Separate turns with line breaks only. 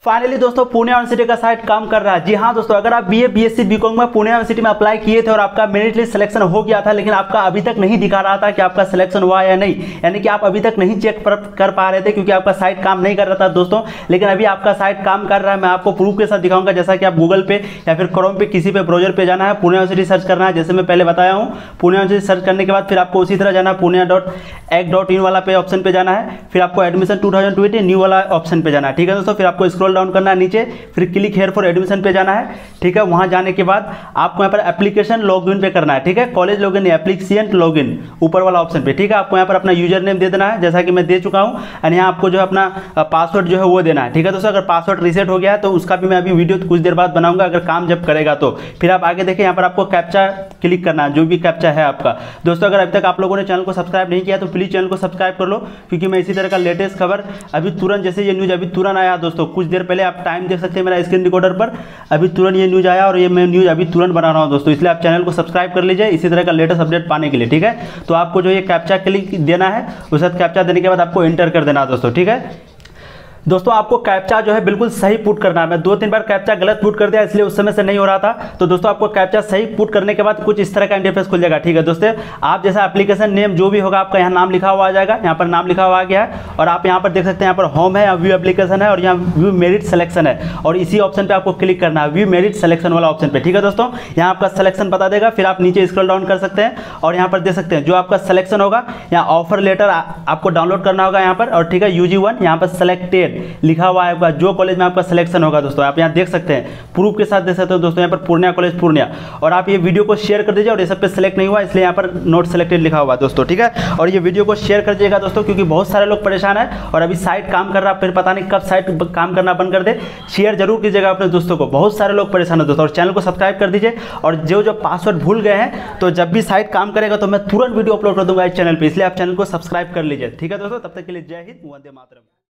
Finally दोस्तों Pune university का site काम कर रहा है। जी हाँ दोस्तों, अगर आप बीए बीएससी बीकॉम में पुणे यूनिवर्सिटी में अप्लाई किए थे और आपका मेरिट लिस्ट सिलेक्शन हो गया था, लेकिन आपका अभी तक नहीं दिखा रहा था कि आपका सिलेक्शन हुआ या नहीं, यानी कि आप अभी तक नहीं चेक कर पा रहे थे क्योंकि आपका साइट काम नहीं कर रहा था दोस्तों। लेकिन अभी आपका साइट काम कर रहा है। मैं आपको प्रूफ के साथ दिखाऊंगा, जैसा कि आप गूगल पे या फिर क्रोम पे किसी पे ब्राउजर पे जाना है, पुणे यूनिवर्सिटी सर्च करना है। जैसे मैं पहले बताया हूँ, पुणे यूनिवर्सिटी सर्च करने के बाद फिर आपको उसी तरह जाना है, puणे.ac.in वाला पे ऑप्शन पे जाना है। फिर आपको एडमिशन 2020 न्यू वाला ऑप्शन पे जाना है। ठीक है दोस्तों, फिर आपको स्क्रॉल डाउन करना है नीचे, फिर क्लिक हेयर फॉर एडमिशन पे जाना है। ठीक है, वहां जाने के बाद आपको यहाँ पर एप्लीकेशन लॉगिन पे करना है। ठीक है, कॉलेज लॉगिन एप्लीकेशन लॉगिन ऊपर वाला ऑप्शन पे। ठीक है, आपको यहाँ पर अपना यूजर नेम दे देना है, जैसा कि मैं दे चुका हूँ। और यहाँ आपको जो है अपना पासवर्ड जो है वो देना है। ठीक है दोस्तों, अगर पासवर्ड रीसेट हो गया है तो उसका भी मैं अभी वीडियो कुछ देर बाद बनाऊंगा, अगर काम जब करेगा तो। फिर आप आगे देखिए, यहाँ पर आपको कैप्चा क्लिक करना है, जो भी कैप्चा है आपका। दोस्तों अगर अभी तक आप लोगों ने चैनल को सब्सक्राइब नहीं किया तो प्लीज चैनल को सब्सक्राइब कर लो, क्योंकि मैं इसी तरह का लेटेस्ट खबर अभी तुरंत, जैसे ये न्यूज अभी तुरंत आया दोस्तों, कुछ देर पहले आप टाइम देख सकते हैं मेरा स्क्रीन रिकॉर्डर पर। अभी तुरंत ये न्यूज आया और ये मैं न्यूज अभी तुरंत बना रहा हूँ दोस्तों, इसलिए आप चैनल को सब्सक्राइब कर लीजिए इसी तरह का लेटेस्ट अपडेट पाने के लिए। ठीक है, तो आपको जो ये कैप्चा क्लिक देना है, उस साथ कैप्चा देने के बाद आपको एंटर कर देना है दोस्तों। ठीक है दोस्तों, आपको कैप्चा जो है बिल्कुल सही पुट करना है। मैं 2-3 बार कैप्चा गलत पुट कर दिया, इसलिए उस समय से नहीं हो रहा था। तो दोस्तों आपको कैप्चा सही पुट करने के बाद कुछ इस तरह का इंटरफेस खुल जाएगा। ठीक है दोस्तों, आप जैसा एप्लीकेशन नेम जो भी होगा आपका यहाँ नाम लिखा हुआ आ जाएगा। यहाँ पर नाम लिखा हुआ आ गया है और आप यहाँ पर देख सकते हैं, यहाँ पर होम है, व्यू एप्लीकेशन है और यहाँ व्यू मेरिट सिलेक्शन है, और इसी ऑप्शन पर आपको क्लिक करना है, व्यू मेरिट सिलेक्शन वाला ऑप्शन पर। ठीक है दोस्तों, यहाँ आपका सिलेक्शन बता देगा। फिर आप नीचे स्क्रॉल डाउन कर सकते हैं और यहाँ पर देख सकते हैं जो आपका सिलेक्शन होगा, यहाँ ऑफर लेटर आपको डाउनलोड करना होगा यहाँ पर। और ठीक है, UG1 यहाँ पर सिलेक्टेड लिखा हुआ है, जो कॉलेज में आपका सिलेक्शन होगा दोस्तों। आप यहाँ देख सकते हैं, प्रूफ के साथ देख सकते हो दोस्तों, यहाँ पर पूर्णिया कॉलेज पूर्णिया। और आप ये वीडियो को शेयर कर दीजिए, और ये सब पे सिलेक्ट नहीं हुआ इसलिए यहाँ पर नोट सिलेक्टेड लिखा हुआ है दोस्तों। ठीक है, और ये वीडियो को शेयर कर दीजिएगा दोस्तों, क्योंकि बहुत सारे लोग परेशान है और अभी साइट काम कर रहा है, फिर पता नहीं कब साइट काम करना बंद कर दे। शेयर जरूर कीजिएगा अपने दोस्तों को, बहुत सारे लोग परेशान है दोस्तों। और चैनल को सब्सक्राइब कर दीजिए, और जो पासवर्ड भूल गए हैं तो जब भी साइट काम करेगा तो मैं तुरंत वीडियो अपलोड कर दूंगा इस चैनल पर, इसलिए आप चैनल को सब्सक्राइब कर लीजिए। ठीक है दोस्तों, तब तक के लिए जय हिंद, वंदे मातरम।